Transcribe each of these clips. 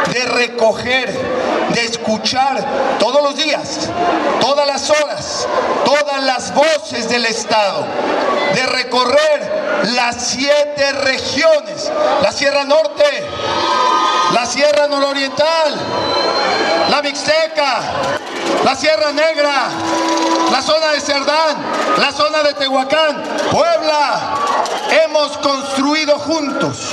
de recoger, de escuchar todos los días, todas las horas, todas las voces del Estado, de recorrer las 7 regiones, la Sierra Norte, la Sierra Nororiental, la Mixteca, la Sierra Negra, la zona de Cerdán, la zona de Tehuacán, Puebla. Hemos construido juntos,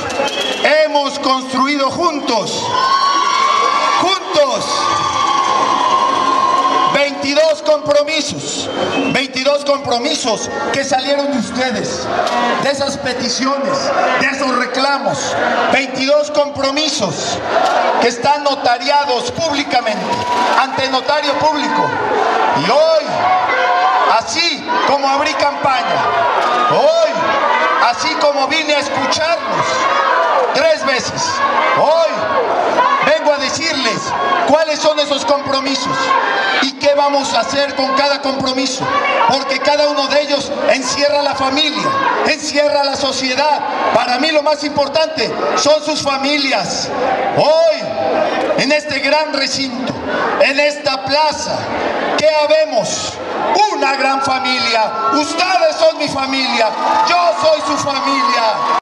22 compromisos que salieron de ustedes, de esas peticiones, de esos reclamos, 22 compromisos que están notariados públicamente, ante notario público. Y hoy, así como abrí campaña, hoy, así como vine a escucharlos 3 veces, hoy vengo a decirles cuáles son esos compromisos y qué vamos a hacer con cada compromiso, porque cada uno de ellos encierra la familia, encierra la sociedad. Para mí lo más importante son sus familias. Hoy, en este gran recinto, en esta plaza, ¿qué habemos? Una gran familia. Ustedes son mi familia, yo soy su familia.